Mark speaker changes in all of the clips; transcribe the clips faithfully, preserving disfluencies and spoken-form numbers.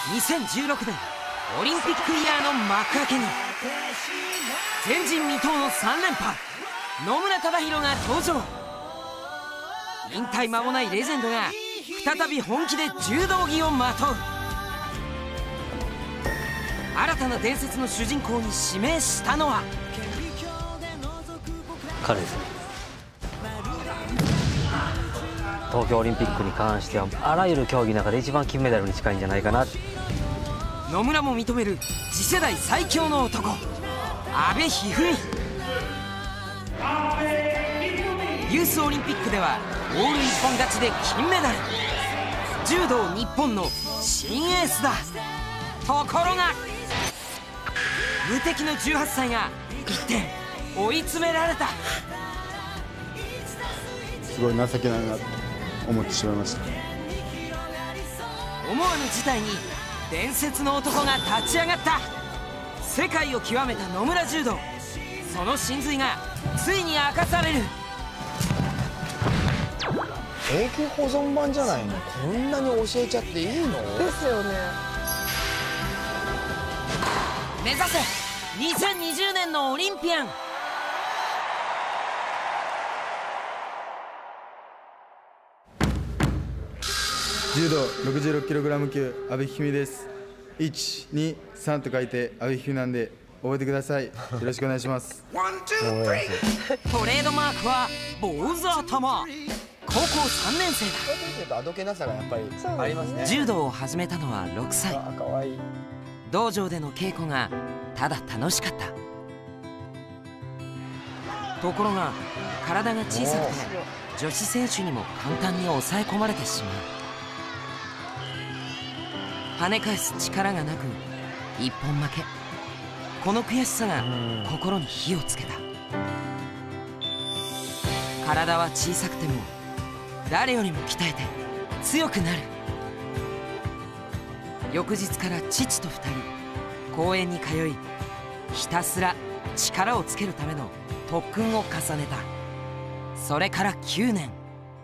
Speaker 1: にせんじゅうろくねんオリンピックイヤーの幕開けに前人未到のさん連覇、野村忠宏が登場。引退間もないレジェンドが再び本気で柔道着をまとう。新たな伝説の主人公に指名したのは
Speaker 2: 彼ですね。東京オリンピックに関してはあらゆる競技の中で一番金メダルに近いんじゃないかな。
Speaker 1: 野村も認める次世代最強の男、阿部一二三。ユースオリンピックではオール一本勝ちで金メダル。柔道日本の新エースだ。ところが無敵のじゅうはっさいが一転追い詰められた。
Speaker 3: すごい情けないなと思ってしまいました。
Speaker 1: 思わぬ事態に伝説の男が立ち上がった。世界を極めた野村柔道、その真髄がついに明かされる。
Speaker 4: 永久保存版じゃないの。こんなに教えちゃっていいの
Speaker 5: ですよね。
Speaker 1: 目指せにせんにじゅうねんのオリンピアン。
Speaker 3: 柔道 ろくじゅうろくキログラム 級阿部一二三です。いち、に、さんと書いて阿部一二三なんで覚えてください。よろしくお願いします。
Speaker 1: トレードマークは坊主頭。高校さんねん生だ。
Speaker 4: あどけなさがやっぱりありますね。
Speaker 1: 柔道を始めたのはろくさい。
Speaker 4: あかわいい。
Speaker 1: 道場での稽古がただ楽しかった。ところが体が小さくて女子選手にも簡単に抑え込まれてしまう。跳ね返す力がなく一本負け。この悔しさが心に火をつけた。体は小さくても誰よりも鍛えて強くなる。翌日から父とふたり公園に通い、ひたすら力をつけるための特訓を重ねた。それからきゅうねん。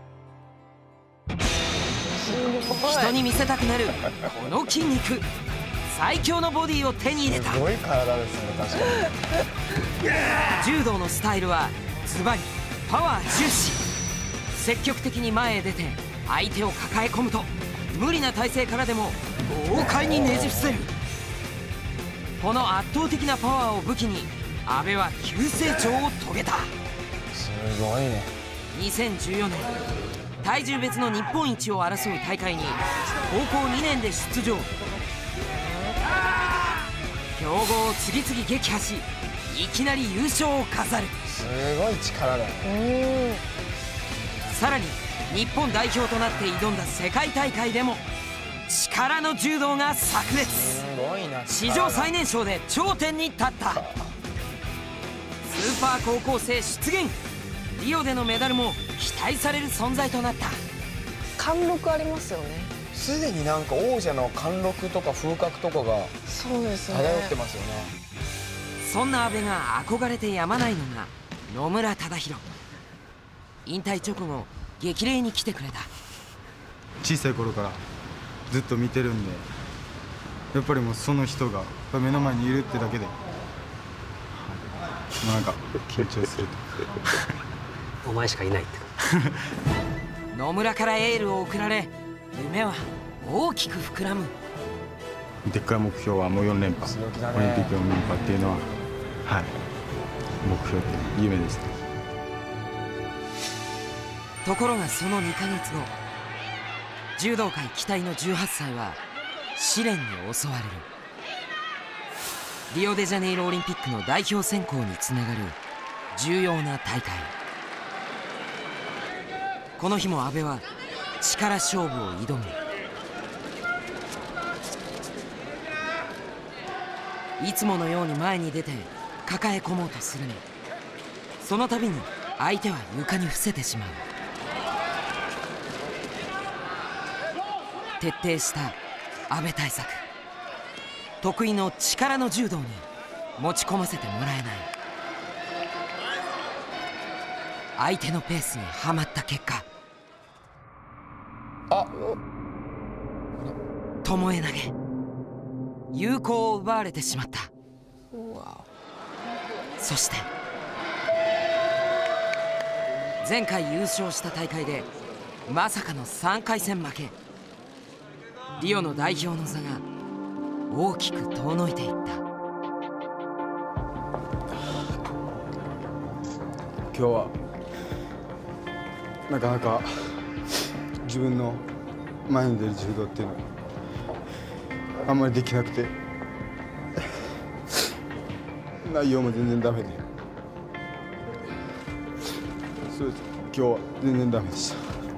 Speaker 1: 人に見せたくなるこの筋肉、最強のボディを手に入れた。
Speaker 4: すごい体ですね。確かに
Speaker 1: 柔道のスタイルはズバリパワー重視。積極的に前へ出て相手を抱え込むと無理な体勢からでも豪快にねじ伏せる。この圧倒的なパワーを武器に阿部は急成長を遂げた。
Speaker 4: すごいね。
Speaker 1: にせんじゅうよねん体重別の日本一を争う大会に高校にねんで出場。強豪を次々撃破し、いきなり優勝を飾る。
Speaker 4: すごい力だよ。
Speaker 1: さらに日本代表となって挑んだ世界大会でも力の柔道が炸裂。
Speaker 4: すごいな。
Speaker 1: 史上最年少で頂点に立った。スーパー高校生出現。リオでのメダルも期待される存在となった。
Speaker 5: 貫禄ありますよね。
Speaker 4: すでになんか王者の貫禄とか風格とかが
Speaker 5: そうですよね。
Speaker 4: 漂ってますよね。
Speaker 1: そんな阿部が憧れてやまないのが野村忠宏。引退直後激励に来てくれた。
Speaker 3: 小さい頃からずっと見てるんで、やっぱりもうその人が目の前にいるってだけで、もうなんか緊張すると
Speaker 2: お前しかいないって
Speaker 1: 野村からエールを送られ、夢は大きく膨らむ。
Speaker 3: でっかい目標はもうよん連覇、
Speaker 4: 強気だね。
Speaker 3: オリンピックよん連覇っていうのは、はい、目標って夢ですね。
Speaker 1: ところがそのにかげつご、柔道界期待のじゅうはっさいは試練に襲われる。リオデジャネイロオリンピックの代表選考につながる重要な大会。この日も阿部は力勝負を挑む。いつものように前に出て抱え込もうとするが、その度に相手は床に伏せてしまう。徹底した阿部対策。得意の力の柔道に持ち込ませてもらえない。相手のペースにはまった結果、
Speaker 4: あ
Speaker 1: 巴投げ。 有効を奪われてしまった。
Speaker 5: うわ。
Speaker 1: そして前回優勝した大会でまさかのさんかい戦負け。リオの代表の座が大きく遠のいていった。
Speaker 3: 今日はなかなか自分の前に出る柔道っていうのがあんまりできなくて、内容も全然ダメで、そうです、今日は全然ダメでした。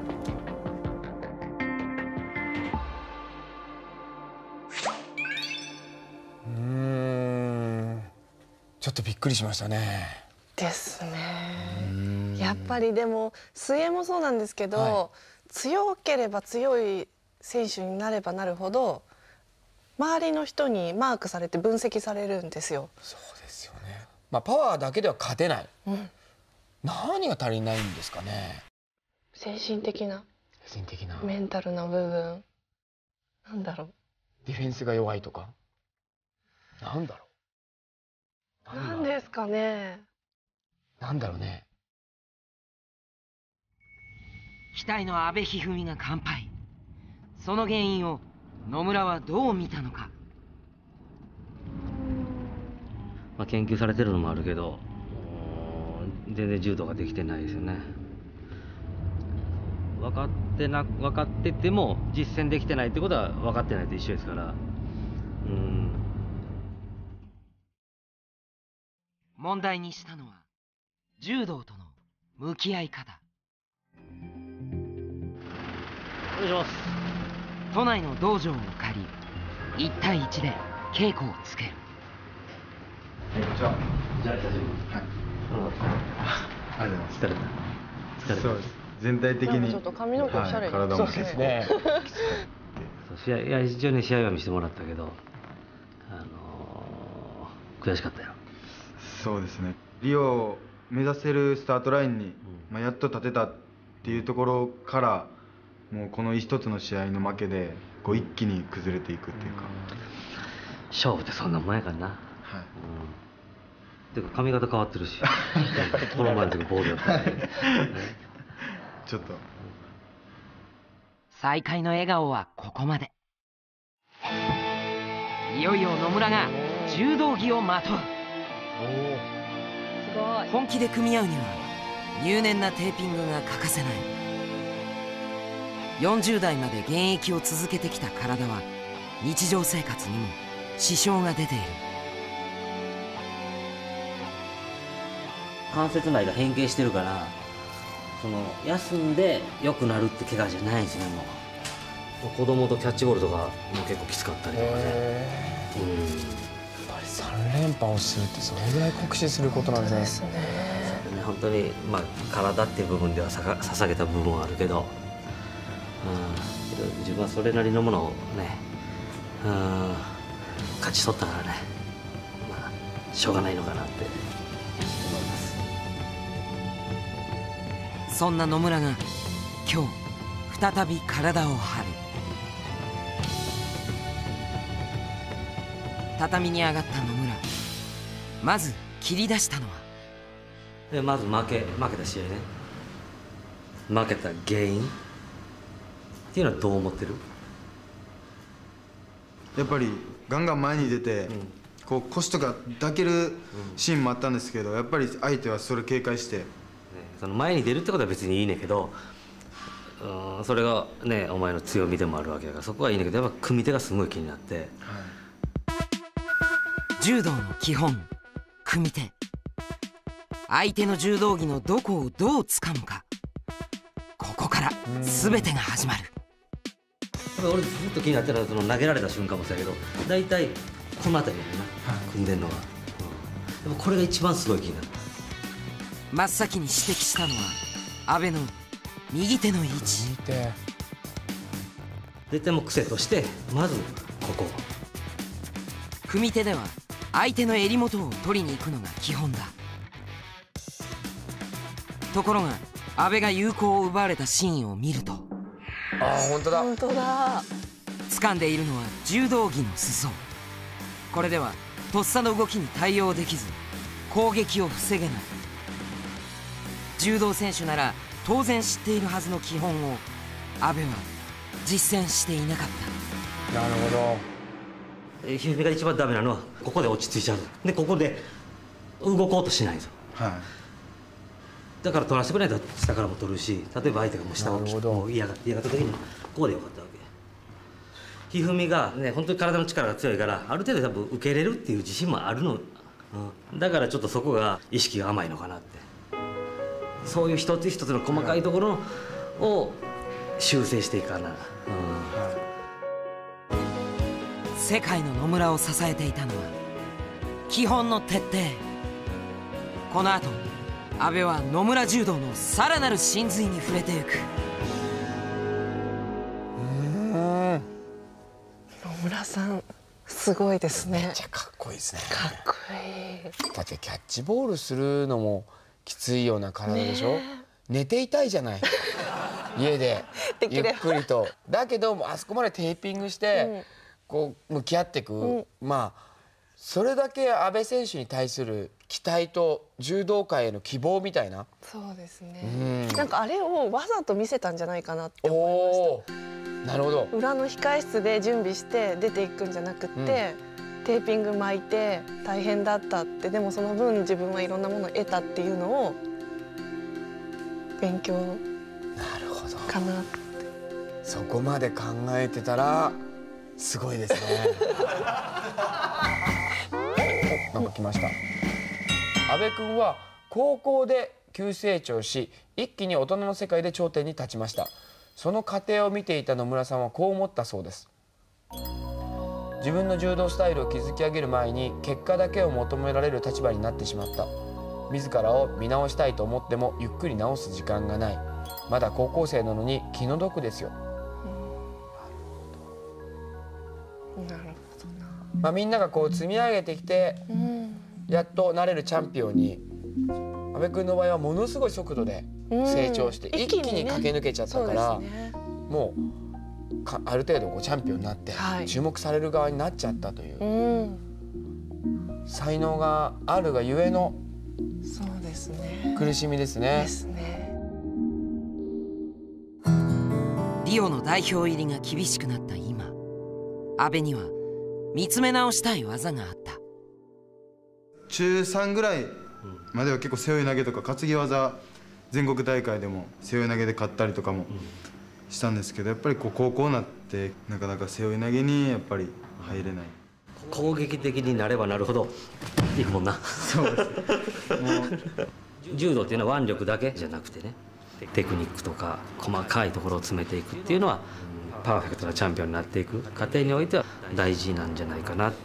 Speaker 4: うーん、ちょっとびっくりしましたね。
Speaker 5: ですね。やっぱりでも水泳もそうなんですけど、はい、強ければ強い選手になればなるほど周りの人にマークされて分析されるんですよ。
Speaker 4: そうですよね。まあパワーだけでは勝てない。うん、何が足りないんですかね。
Speaker 5: 精神的な。
Speaker 4: 精神的な。
Speaker 5: メンタルな部分。なんだろう。
Speaker 4: ディフェンスが弱いとか。なんだろ
Speaker 5: う。なんですかね。
Speaker 4: なんだろうね。
Speaker 1: 期待の阿部一二三が完敗。その原因を野村はどう見たのか。
Speaker 2: まあ、研究されてるのもあるけど、全然柔道ができてないですよね。分かってな分かってても実践できてないってことは分かってないと一緒ですから。うん。
Speaker 1: 問題にしたのは柔道との向き合い方。
Speaker 2: お願いします。
Speaker 1: 都内の道場を借りいち対いちで稽古をつける。
Speaker 3: じゃあ、
Speaker 2: じゃあ久しぶり。
Speaker 3: はい。
Speaker 2: ありがとうございます。疲れた。疲れた。
Speaker 3: そうです。全体的に
Speaker 5: ちょっと髪の毛おしゃれに、
Speaker 3: はい、体も結構
Speaker 4: ね。
Speaker 2: 試合いや一応ね試合は見せてもらったけど、あのー、悔しかったよ。
Speaker 3: そうですね。リオを目指せるスタートラインに、うん、まあやっと立てたっていうところから。もうこの一つの試合の負けでこう一気に崩れていくっていうか、
Speaker 2: 勝負ってそんなもんやからな。はい、うん、てか髪型変わってるしこの前の時ボールやったね
Speaker 3: ちょっと
Speaker 1: 再会の笑顔はここまで。いよいよ野村が柔道着をまとう。
Speaker 5: すごい。
Speaker 1: 本気で組み合うには入念なテーピングが欠かせない。よんじゅう代まで現役を続けてきた体は日常生活にも支障が出ている。
Speaker 2: 関節内が変形してるから、その休んで良くなるって怪我じゃないんですね。もう子供とキャッチボールとかも結構きつかったりとかね。うん、やっ
Speaker 4: ぱりさん連覇をするってそれぐらい酷使することなんですね。
Speaker 2: ね、本当にまあ体っていう部分ではさか捧げた部分はあるけど。うん、けど自分はそれなりのものをね、うん、勝ち取ったからね、まあしょうがないのかなって思い
Speaker 1: ます。そんな野村が今日再び体を張る。畳に上がった野村、まず切り出したのは
Speaker 2: でまず負け負けた試合ね。負けた原因っていうのはどう思ってる？
Speaker 3: やっぱりガンガン前に出て、うん、こう腰とか抱けるシーンもあったんですけど、やっぱり相手はそれ警戒して、ね、
Speaker 2: その前に出るってことは別にいいねんけど、うん、それがねお前の強みでもあるわけだから、そこはいいねんけど、やっぱ組み手がすごい気になって、はい、
Speaker 1: 柔道の基本組み手。相手の柔道着のどこをどう掴むか、ここから全てが始まる。
Speaker 2: 俺ずっと気になってるのはその投げられた瞬間もそうやけど、大体この辺りやねんな、はい、組んでんのが、うん、でもこれが一番すごい気になる。
Speaker 1: 真っ先に指摘したのは阿部の右手の位置。
Speaker 2: 絶対もう癖としてまずここ。
Speaker 1: 組み手では相手の襟元を取りに行くのが基本だ。ところが阿部が有効を奪われたシーンを見ると、
Speaker 4: ああ本当だ
Speaker 5: 本当だ。
Speaker 1: 掴んでいるのは柔道着の裾。 これではとっさの動きに対応できず攻撃を防げない。柔道選手なら当然知っているはずの基本を阿部は実践していなかった。
Speaker 4: なるほど。
Speaker 2: ひふみが一番ダメなのはここで落ち着いちゃう。でここで動こうとしないんですよ。
Speaker 3: はい。
Speaker 2: だから取らせてくれないと下からも取るし、例えば相手がもう下を
Speaker 4: なるほど
Speaker 2: もう嫌が嫌がった時にここでよかったわけ。ひふみがね本当に体の力が強いからある程度多分受けれるっていう自信もあるの、うん、だからちょっとそこが意識が甘いのかなって。そういう一つ一つの細かいところを修正していかな、うん、
Speaker 1: 世界の野村を支えていたのは基本の徹底。この後阿部は野村柔道のさらなる真髄に触れていく。
Speaker 4: うん
Speaker 5: 野村さんすごいですね。
Speaker 4: めっちゃかっこいいですね。
Speaker 5: かっこいい。
Speaker 4: だってキャッチボールするのもきついような体でしょ、
Speaker 5: ね
Speaker 4: 寝ていたいじゃない家でゆっくりと。だけどあそこまでテーピングして、うん、こう向き合っていく、うん、まあそれだけ阿部選手に対する期待と柔道界への希望みたいな。
Speaker 5: そうですね、
Speaker 4: うん、
Speaker 5: なんかあれをわざと見せたんじゃないかなって思いました。
Speaker 4: なるほど。
Speaker 5: 裏の控室で準備して出ていくんじゃなくって、うん、テーピング巻いて大変だったって、でもその分自分はいろんなものを得たっていうのを勉強かなって。
Speaker 4: そこまで考えてたらすごいですねお、なんか来ました。阿部君は高校で急成長し一気に大人の世界で頂点に立ちました。その過程を見ていた野村さんはこう思ったそうです。自分の柔道スタイルを築き上げる前に結果だけを求められる立場になってしまった。自らを見直したいと思ってもゆっくり直す時間がない。まだ高校生なのに気の毒ですよ。
Speaker 5: なるほどな。
Speaker 4: まあ、みんながこう積み上げてきて、うん、やっとなれるチャンピオンに阿部君の場合はものすごい速度で成長して、うん、一気に駆け抜けちゃったから、ね、もうかある程度こうチャンピオンになって、はい、注目される側になっちゃったという、うん、才能があるがゆえの
Speaker 5: そうですね
Speaker 4: 苦しみですね。
Speaker 5: ですね。
Speaker 1: リオの代表入りが厳しくなった今、阿部には見つめ直したい技があった。
Speaker 3: 中さんぐらいまでは結構背負い投げとか担ぎ技全国大会でも背負い投げで勝ったりとかもしたんですけど、やっぱりこう高校になってなかなか背負い投げにやっぱり入れない。
Speaker 2: 攻撃的になればなるほどいくもんな。
Speaker 3: そうですもう
Speaker 2: 柔道っていうのは腕力だけじゃなくてね、テクニックとか細かいところを詰めていくっていうのはパーフェクトなチャンピオンになっていく過程においては大事なんじゃないかなって。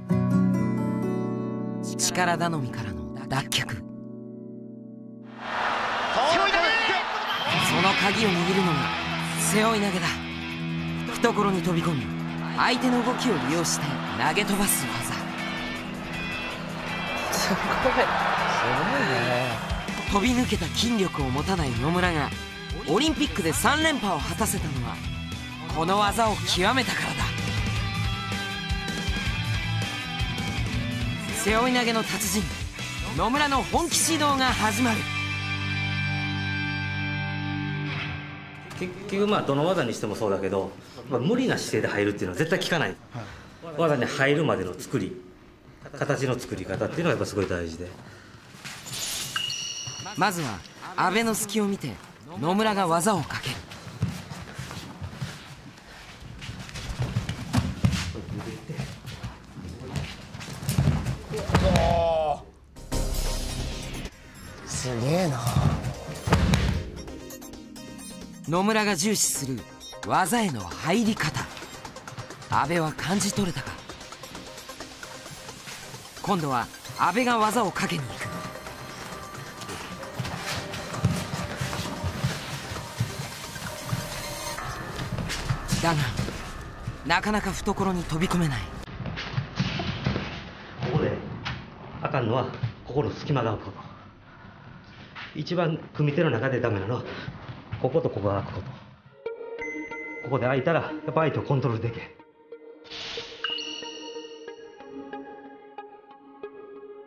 Speaker 1: 力頼みからの脱却、その鍵を握るのが背負い投げだ。懐に飛び込み相手の動きを利用して投げ飛ばす技。
Speaker 5: すごい
Speaker 4: すごいね。
Speaker 1: 飛び抜けた筋力を持たない野村がオリンピックでさん連覇を果たせたのはこの技を極めたからだ。背負い投げの達人野村の本気指導が始まる。
Speaker 2: 結局まあどの技にしてもそうだけど、まあ、無理な姿勢で入るっていうのは絶対効かない、はい、技に入るまでの作り形の作り方っていうのがやっぱすごい大事で、
Speaker 1: まずは阿部の隙を見て野村が技をかける。
Speaker 4: すげえな。
Speaker 1: 野村が重視する技への入り方、阿部は感じ取れたか。今度は阿部が技をかけに行く。だがなかなか懐に飛び込めない。
Speaker 2: ここであかんのはここの隙間が空くこと。一番組手の中でダメなのはこことここが空くこと。ここで空いたらやっぱ相手をコントロールできへん。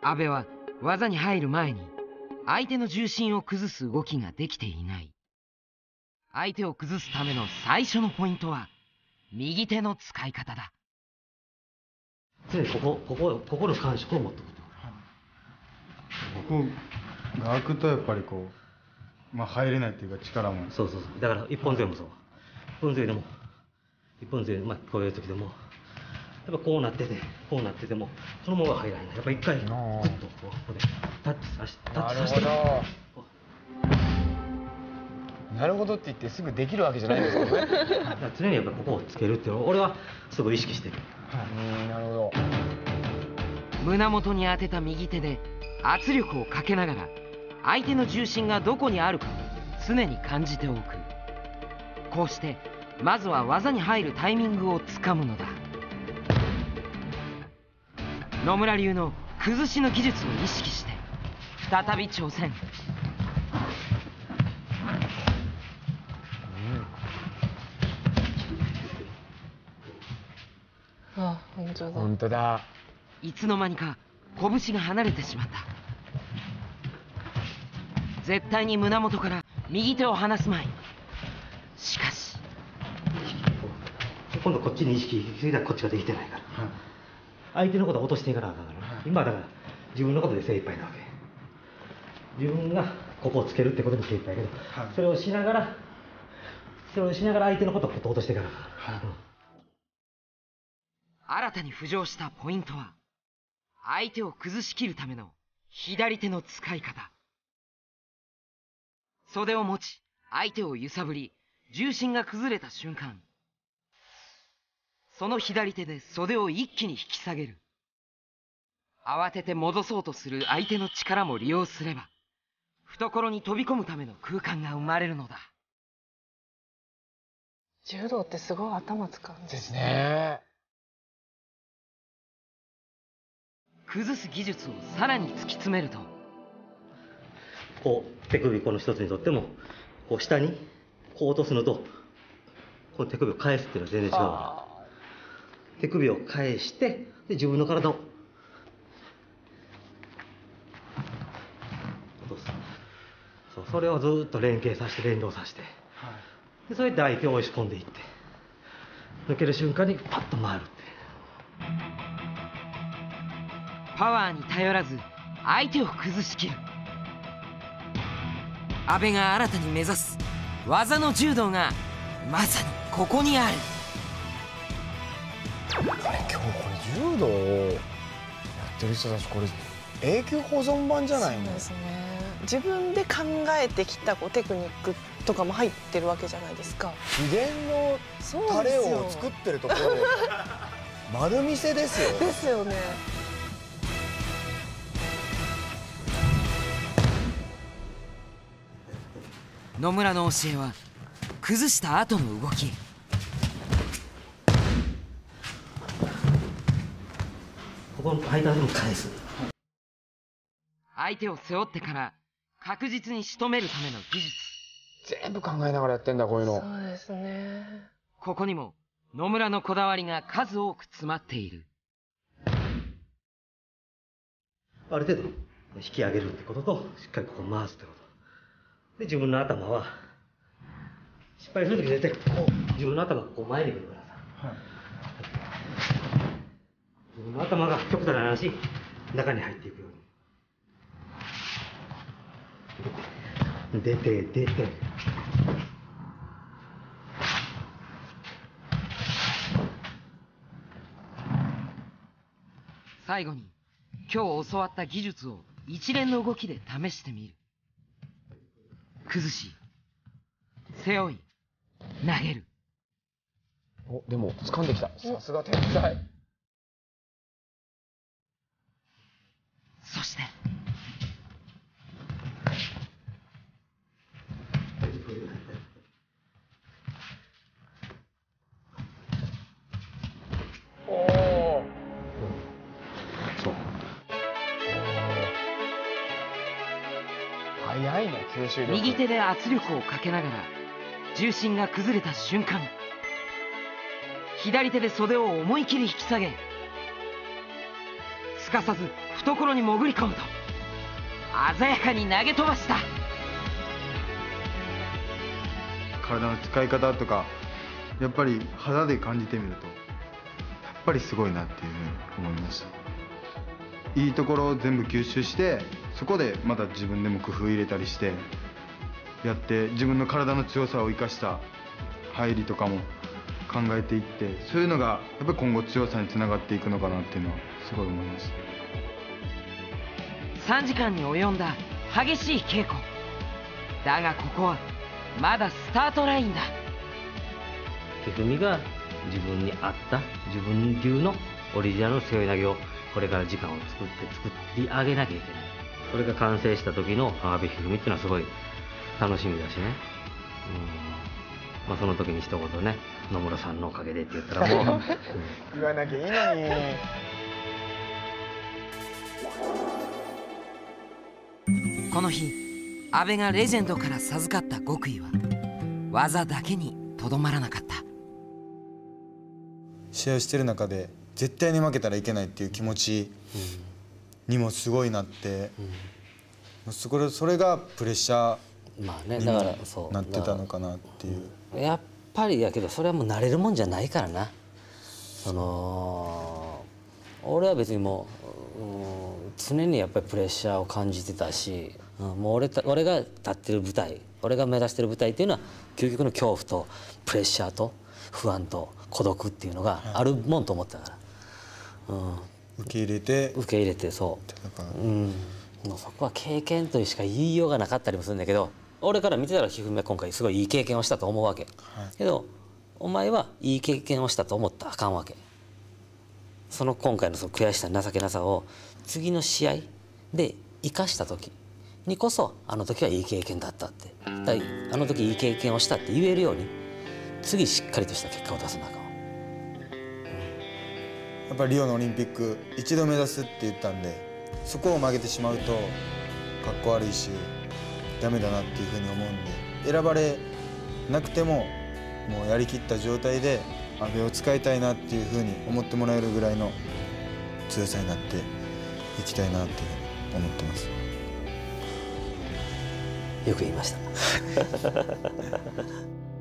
Speaker 1: 阿部は技に入る前に相手の重心を崩す動きができていない。相手を崩すための最初のポイントは右手の使い方だ。
Speaker 2: 常にここここここの感触を持っておくと。
Speaker 3: ここが開くとやっぱりこう、まあ、入れないっていうか力も。
Speaker 2: そうそうそう。だから一本背負いもそう。一本背負いでも一本背負い、まあ、こういう時でもやっぱこうなっててこうなっててもそのまま入らない。やっぱ一回グッとこうここでタッチさしタッチさせて。
Speaker 4: なるほどって言ってすぐできるわけじゃないんですけどね。
Speaker 2: 常にやっぱここをつけるっていうのを俺はすごい意識してる。
Speaker 4: うん、なるほど。
Speaker 1: 胸元に当てた右手で圧力をかけながら相手の重心がどこにあるかを常に感じておく。こうしてまずは技に入るタイミングをつかむのだ。野村流の崩しの技術を意識して再び挑戦。
Speaker 5: あ、本当だ。
Speaker 4: 本当だ。
Speaker 1: いつの間にか拳が離れてしまった。絶対に胸元から右手を離すまい。しかし
Speaker 2: 今度こっちに意識すぎたらこっちができてないから、はい、相手のことは落としていかなあかんから、はい、今だから自分のことで精一杯なわけ。自分がここをつけるってことに精一杯やけど、はい、それをしながらそれをしながら相手のことを落としていかなあかん、はい、うん。
Speaker 1: 新たに浮上したポイントは相手を崩しきるための左手の使い方。袖を持ち相手を揺さぶり重心が崩れた瞬間、その左手で袖を一気に引き下げる。慌てて戻そうとする相手の力も利用すれば懐に飛び込むための空間が生まれるのだ。
Speaker 5: 柔道ってすごい頭使うんです
Speaker 4: ですね。
Speaker 1: 崩す技術をさらに突き詰めると、
Speaker 2: こう手首この一つにとってもこう下にこう落とすのとこの手首を返すっていうのは全然違うから、手首を返してで自分の体を落とす。そう、それをずっと連携させて連動させて、はい、でそうやって相手を押し込んでいって抜ける瞬間にパッと回るって。
Speaker 1: パワーに頼らず相手を崩しきる。阿部が新たに目指す技の柔道がまさにここにある。
Speaker 4: あれ今日これ柔道をやってる人たちこれ永久保存版じゃないの？
Speaker 5: そうですね。自分で考えてきたこうテクニックとかも入ってるわけじゃないですか。
Speaker 4: 秘伝のタレを作ってるところ丸見せですよ。
Speaker 5: ですよね。
Speaker 1: 野村の教えは崩した後の動き。
Speaker 2: ここの間でも返す。
Speaker 1: 相手を背負ってから確実に仕留めるための技術。
Speaker 4: 全部考えながらやってんだこういうの。
Speaker 5: そうですね。
Speaker 1: ここにも野村のこだわりが数多く詰まっている。
Speaker 2: ある程度引き上げるってこととしっかりここ回すってこと。で自分の頭は失敗するとき絶対こう自分の頭がこう前に来るからさ、はい、自分の頭が極端な話中に入っていくように出て出て
Speaker 1: 最後に今日教わった技術を一連の動きで試してみる。崩し背負い投げる。
Speaker 4: お、でも掴んできた。さすが天才。
Speaker 1: そして
Speaker 4: おお。そう。早いね、吸収力。
Speaker 1: 右手で圧力をかけながら重心が崩れた瞬間、左手で袖を思い切り引き下げ、すかさず懐に潜り込むと鮮やかに投げ飛ばした。
Speaker 3: 体の使い方とかやっぱり肌で感じてみるとやっぱりすごいなっていうふうに思いました。いいところを全部吸収して、そこでまた自分でも工夫入れたりしてやって、自分の体の強さを生かした入りとかも考えていって、そういうのがやっぱり今後強さにつながっていくのかなっていうのはすごい思います。
Speaker 1: さんじかんに及んだ激しい稽古だが、ここはまだスタートラインだ。
Speaker 2: 一二三が自分に合った自分流のオリジナルの背負い投げをこれから時間を作って作り上げなきゃいけない。それが完成した時の阿部一二三っていうのはすごい楽しみだしね。うん、まあ、その時に一言ね、野村さんのおかげでって言ったらもう、うん、
Speaker 4: 言わなきゃいいのに。
Speaker 1: この日阿部がレジェンドから授かった極意は技だけにとどまらなかった。
Speaker 3: 試合をしてる中で絶対に負けたらいけないっていう気持ちにもすごいなって、うん、それそれがプレッシャーにもなってたのかなっていう。
Speaker 2: やっぱりやけどそれはもう慣れるもんじゃないからな。その俺は別にもう、うん、常にやっぱりプレッシャーを感じてたし、うん、もう 俺, 俺が立ってる舞台、俺が目指してる舞台っていうのは究極の恐怖とプレッシャーと不安と孤独っていうのがあるもんと思ったから、うん、
Speaker 3: 受け入れて
Speaker 2: 受け入れてそう、うん、もうそこは経験というしか言いようがなかったりもするんだけど、俺から見てたら一二三は今回すごいいい経験をしたと思うわけ、はい、けどお前はいい経験をしたと思ったらあかんわけ。その今回のその悔しさ情けなさを次の試合で生かした時にこそ、あの時はいい経験だったって、だあの時いい経験をしたって言えるように次しっかりとした結果を出さなあかん、うん、
Speaker 3: やっぱりリオのオリンピック一度目指すって言ったんで、そこを曲げてしまうとかっこ悪いしダメだなっていうふうに思うんで、選ばれなくてももうやりきった状態で阿部を使いたいなっていうふうに思ってもらえるぐらいの強さになっていきたいなっていうふうに思ってます。
Speaker 2: よく言いました